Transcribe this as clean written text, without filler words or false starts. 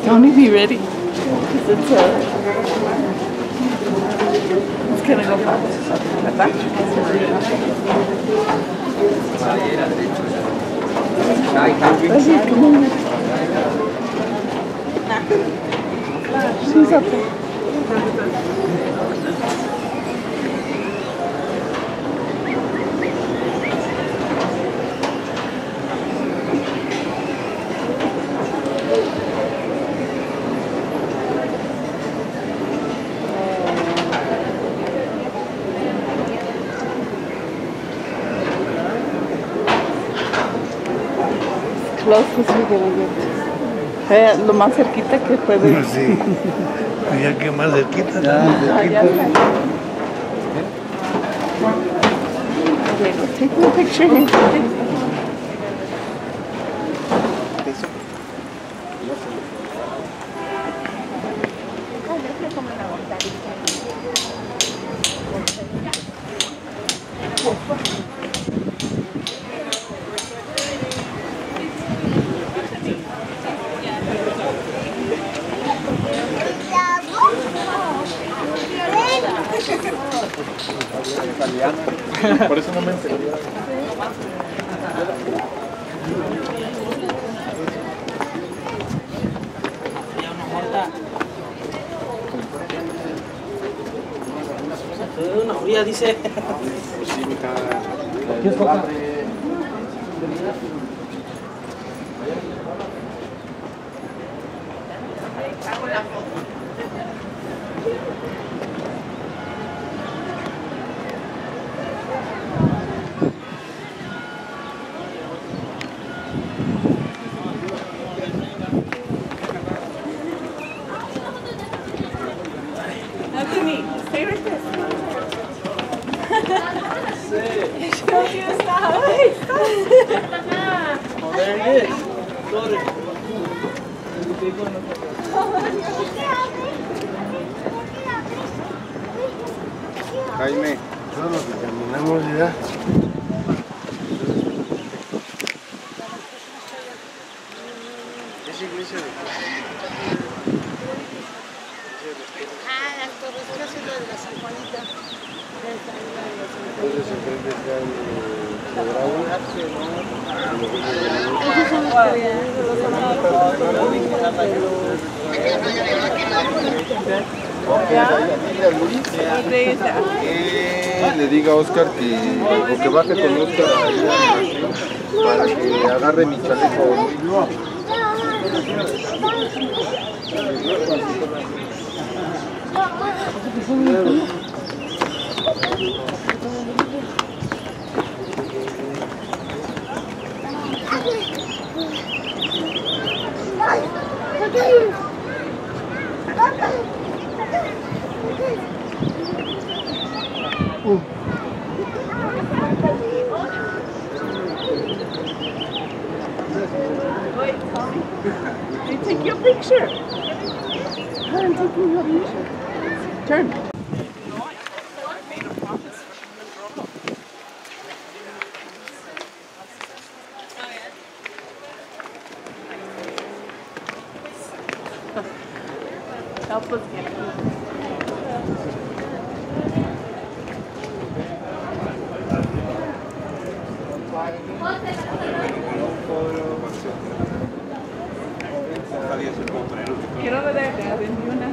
Tony, be ready. It's gonna go fast. ¿Verdad? She's up there. Close as we're gonna get. Lo más cerquita que puede. Sí. Ya que más cerquita. Ya está. Take a picture here. Por eso no me enteré. Una fría, dice. Pues sí, mija. ¿Qué es coca? Anthony, stay right there. Show you stop. Oh, there it is. Sorry. Jaime. Solo que terminamos ya. Es iglesia de Las torres, yo soy de la San Juanita. Entonces enfrente está el le diga a Oscar que baje con Oscar para que agarre mi chaleco. Wait, Tommy. They take your picture. I'm taking your picture. Turn. Help us get it. Quiero ver de una.